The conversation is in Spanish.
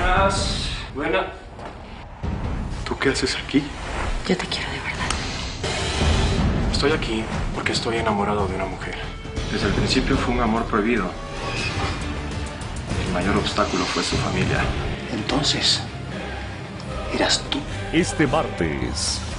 Buenas. Buenas. ¿Tú qué haces aquí? Yo te quiero de verdad. Estoy aquí porque estoy enamorado de una mujer. Desde el principio fue un amor prohibido. El mayor obstáculo fue su familia. Entonces, eras tú. Este martes,